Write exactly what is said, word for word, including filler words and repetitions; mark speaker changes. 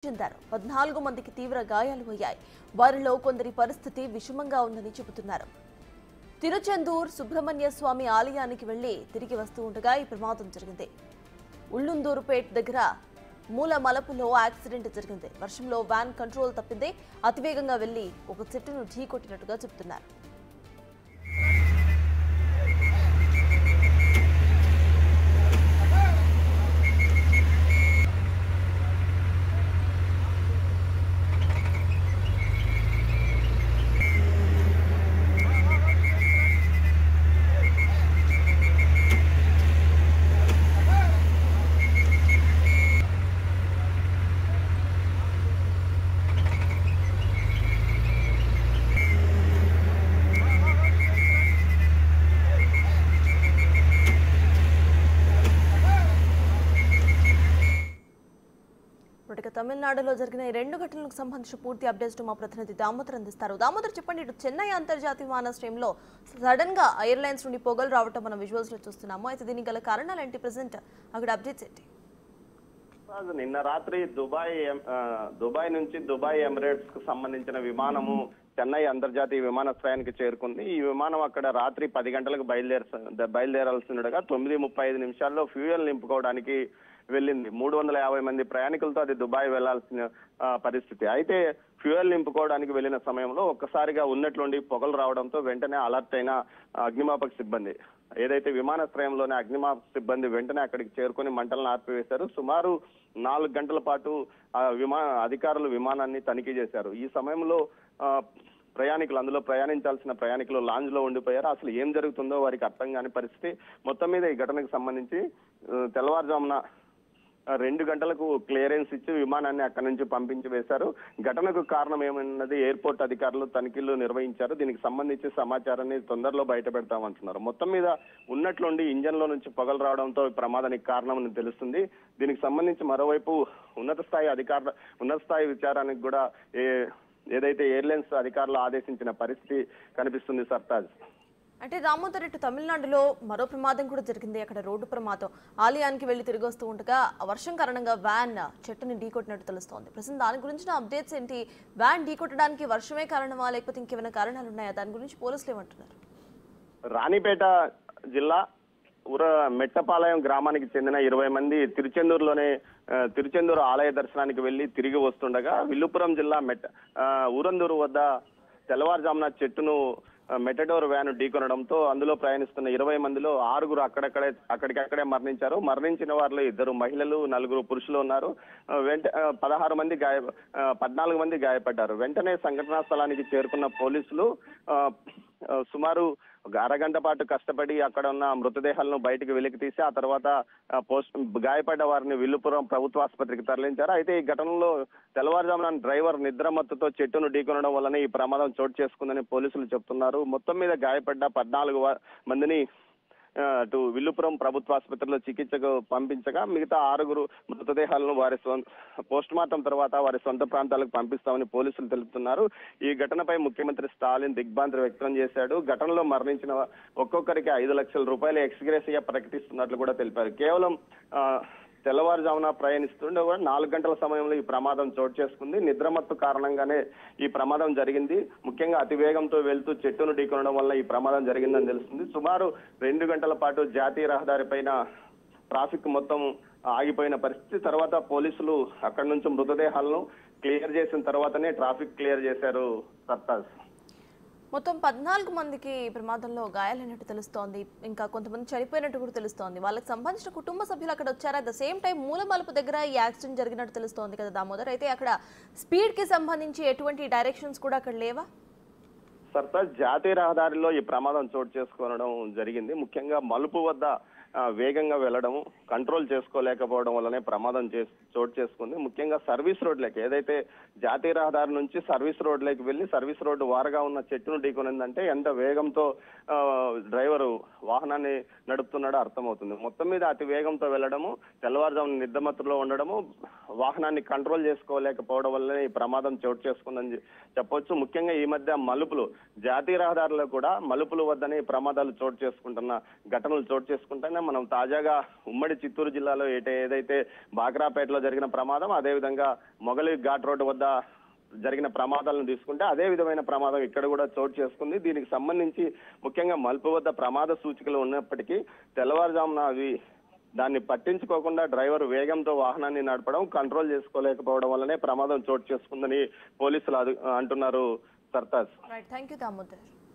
Speaker 1: చెందారు. పద్నాలుగు మందికి తీవ్ర గాయాలు అయ్యాయి. వారిలో కొందరి పరిస్థితి విషమంగా ఉందని చెబుతున్నారు. తిరుచెందూర్ సుబ్రహ్మణ్య స్వామి ఆలయానికి వెళ్లి తిరిగి వస్తూ ఉండగా ఈ ప్రమాదం జరిగింది. ఉళ్ళుందూరుపేట్ దగ్గర మూల మలపులో యాక్సిడెంట్ జరిగింది. వర్షంలో వ్యాన్ కంట్రోల్ తప్పింది. అతివేగంగా వెళ్లి ఒక చెట్టును ఢీకొట్టినట్టుగా చెబుతున్నారు. తమిళనాడులో జరిగిన ఈ రెండు ఘటనలకు సంబంధించి పూర్తి అప్డేట్స్ మా ప్రతినిధి దామోదర్ అందిస్తారు. దామోదర్, చెప్పండి. ఇటు చెన్నై అంతర్జాతీయ విమానాశ్రయంలో సడన్ గా ఎయిర్లైన్స్ నుండి పొగలు రావటం మనం విజువల్స్ లో చూస్తున్నాము. అయితే దీనికి గల కారణాలు ఏంటి? ప్రెసెంట్ అక్కడ అప్డేట్స్ ఏంటి?
Speaker 2: నిన్న రాత్రి దుబాయ్ దుబాయ్ నుంచి దుబాయ్ ఎమిరేట్స్ కు సంబంధించిన విమానము చెన్నై అంతర్జాతీయ విమానాశ్రయానికి చేరుకుంది. ఈ విమానం అక్కడ రాత్రి పది గంటలకు బయలుదేర బయలుదేరాల్సిండగా తొమ్మిది ముప్పై ఐదు నిమిషాల్లో ఫ్యూయల్ నింపుకోవడానికి వెళ్ళింది. మూడు వందల యాభై మంది ప్రయాణికులతో అది దుబాయ్ వెళ్లాల్సిన పరిస్థితి. అయితే ఫ్యూయల్ నింపుకోవడానికి వెళ్లిన సమయంలో ఒక్కసారిగా ఉన్నట్లుండి పొగలు రావడంతో వెంటనే అలర్ట్ అయిన అగ్నిమాపక సిబ్బంది, ఏదైతే విమానాశ్రయంలోనే అగ్నిమాపక సిబ్బంది వెంటనే అక్కడికి చేరుకుని మంటలను ఆర్పివేశారు. సుమారు నాలుగు గంటల పాటు ఆ విమాన అధికారులు విమానాన్ని తనిఖీ చేశారు. ఈ సమయంలో ప్రయాణికులు, అందులో ప్రయాణించాల్సిన ప్రయాణికులు లాంజ్ లో ఉండిపోయారు. అసలు ఏం జరుగుతుందో వారికి అర్థం కాని పరిస్థితి. మొత్తం మీద ఈ ఘటనకు సంబంధించి తెల్లవారుజామున రెండు గంటలకు క్లియరెన్స్ ఇచ్చి విమానాన్ని అక్కడి నుంచి పంపించి వేశారు. ఘటనకు కారణం ఏమన్నది ఎయిర్పోర్ట్ అధికారులు తనిఖీలు నిర్వహించారు. దీనికి సంబంధించి సమాచారాన్ని తొందరలో బయట పెడతామంటున్నారు. మొత్తం మీద ఉన్నట్లుండి ఇంజన్ లో నుంచి పొగలు రావడంతో ప్రమాదానికి కారణం తెలుస్తుంది. దీనికి సంబంధించి మరోవైపు ఉన్నత స్థాయి అధికారుల ఉన్నత స్థాయి విచారానికి కూడా ఏ ఏదైతే ఎయిర్లైన్స్ అధికారులు ఆదేశించిన పరిస్థితి కనిపిస్తుంది. సర్తాజ్,
Speaker 1: అంటే దామోదర్, ఇటు తమిళనాడులో మరో ప్రమాదం కూడా జరిగింది. అక్కడ రోడ్డు ప్రమాదం. ఆలయానికి వెళ్లి తిరిగి వస్తూ ఉండగా వర్షం కారణంగా వ్యాన్ చెట్టుని ఢీకొట్టినట్టు తెలుస్తోంది. ప్రస్తుతం దాని గురించిన అప్డేట్స్ ఏంటి? వ్యాన్ ఢీకొట్టడానికి వర్షమే కారణమా, లేకపోతే ఇంకేమైనా కారణాలు ఉన్నాయా? దాని గురించి పోలీసులు ఏమంటున్నారు?
Speaker 2: రాణిపేట జిల్లా ఉర మెట్టపాలయం గ్రామానికి చెందిన ఇరవై మంది తిరుచెందూరులోనే తిరుచెందూరు ఆలయ దర్శనానికి వెళ్లి తిరిగి వస్తుండగా విల్లుపురం జిల్లా మెట్ట ఊరందూరు వద్ద తెల్లవారుజామున చెట్టును మెటడోర్ వ్యాన్ ఢీకొనడంతో అందులో ప్రయాణిస్తున్న ఇరవై మందిలో ఆరుగురు అక్కడక్కడే అక్కడికక్కడే మరణించారు. మరణించిన వారిలో ఇద్దరు మహిళలు, నలుగురు పురుషులు ఉన్నారు. వెంట పదహారు మంది గాయ పద్నాలుగు మంది గాయపడ్డారు. వెంటనే సంఘటనా స్థలానికి చేరుకున్న పోలీసులు సుమారు ఒక అరగంట పాటు కష్టపడి అక్కడ ఉన్న మృతదేహాలను బయటకు వెలికి తీసి ఆ తర్వాత పోస్ట్ గాయపడ్డ వారిని విల్లుపురం ప్రభుత్వ ఆసుపత్రికి తరలించారు. అయితే ఈ ఘటనలో తెల్లవారుజామున డ్రైవర్ నిద్రమత్తుతో చెట్టును ఢీకొనడం వల్లనే ఈ ప్రమాదం చోటు చేసుకుందని పోలీసులు చెప్తున్నారు. మొత్తం మీద గాయపడ్డ పద్నాలుగు మందిని అటు విల్లుపురం ప్రభుత్వ ఆసుపత్రిలో చికిత్సకు పంపించగా మిగతా ఆరుగురు మృతదేహాలను వారి పోస్ట్ మార్టం తర్వాత వారి సొంత ప్రాంతాలకు పంపిస్తామని పోలీసులు తెలుపుతున్నారు. ఈ ఘటనపై ముఖ్యమంత్రి స్టాలిన్ దిగ్భ్రాంతి వ్యక్తం చేశాడు. ఘటనలో మరణించిన ఒక్కొక్కరికి ఐదు లక్షల రూపాయల ఎక్స్గ్రేసియా ప్రకటిస్తున్నట్లు కూడా తెలిపారు. కేవలం ఆ తెల్లవారుజామున ప్రయాణిస్తుండే కూడా నాలుగు గంటల సమయంలో ఈ ప్రమాదం చోటు చేసుకుంది. నిద్రమత్తు కారణంగానే ఈ ప్రమాదం జరిగింది. ముఖ్యంగా అతివేగంతో వెళ్తూ చెట్టును ఢీకొనడం వల్ల ఈ ప్రమాదం జరిగిందని తెలుస్తుంది. సుమారు రెండు గంటల పాటు జాతీయ రహదారి పైన ట్రాఫిక్ మొత్తం ఆగిపోయిన పరిస్థితి. తర్వాత పోలీసులు అక్కడి నుంచి మృతదేహాలను క్లియర్ చేసిన తర్వాతనే ట్రాఫిక్ క్లియర్ చేశారు. సర్తాజ్,
Speaker 1: మొత్తం పద్నాలుగు మందికి ప్రమాదంలో గాయాలైనట్టు తెలుస్తోంది. ఇంకా కొంతమంది చనిపోయినట్టు కూడా తెలుస్తోంది. వాళ్ళకి సంబంధించిన కుటుంబ సభ్యులు అక్కడ వచ్చారు. అట్ ద సేమ్ టైం మూల మలుపు దగ్గర ఈ యాక్సిడెంట్ జరిగినట్టు తెలుస్తోంది కదా దామోదర్. అయితే అక్కడ స్పీడ్ కి సంబంధించి ఎటువంటి డైరెక్షన్స్ కూడా అక్కడ లేవా?
Speaker 2: సర్తాజ్, జాతీయ రహదారిలో ఈ ప్రమాదం చోటు చేసుకోవడం జరిగింది. ముఖ్యంగా మలుపు వద్ద వేగంగా వెళ్లడం, కంట్రోల్ చేసుకోలేకపోవడం వల్లనే ప్రమాదం చోటు చేసుకుంది. ముఖ్యంగా సర్వీస్ రోడ్లకి, ఏదైతే జాతీయ రహదారి నుంచి సర్వీస్ రోడ్లకి వెళ్లి సర్వీస్ రోడ్డు వారగా ఉన్న చెట్టును ఢీకొనిందంటే ఎంత వేగంతో డ్రైవరు వాహనాన్ని నడుపుతున్నాడో అర్థమవుతుంది. మొత్తం మీద అతి వేగంతో వెళ్లడము, తెల్లవారుజామున నిద్రమత్తులో ఉండడము, వాహనాన్ని కంట్రోల్ చేసుకోలేకపోవడం వల్లనే ఈ ప్రమాదం చోటు చేసుకుందని చెప్పొచ్చు. ముఖ్యంగా ఈ మధ్య మలుపులు, జాతీయ రహదారిలో కూడా మలుపుల వద్దనే ప్రమాదాలు చోటు చేసుకుంటున్న ఘటనలు చోటు చేసుకుంటానే మనం తాజాగా ఉమ్మడి చిత్తూరు జిల్లాలో ఏదైతే బాక్రాపేటలో జరిగిన ప్రమాదం, అదేవిధంగా మొగలి ఘాట్ రోడ్డు వద్ద జరిగిన ప్రమాదాలను తీసుకుంటే అదే విధమైన ప్రమాదం ఇక్కడ కూడా చోటు చేసుకుంది. దీనికి సంబంధించి ముఖ్యంగా మలుపు వద్ద ప్రమాద సూచికలు ఉన్నప్పటికీ తెల్లవారుజామున అవి దాన్ని పట్టించుకోకుండా డ్రైవర్ వేగంతో వాహనాన్ని నడపడం, కంట్రోల్ చేసుకోలేకపోవడం వల్లనే ప్రమాదం చోటు చేసుకుందని పోలీసులు అంటున్నారు. Sartaj.
Speaker 1: Right, thank you Damodar.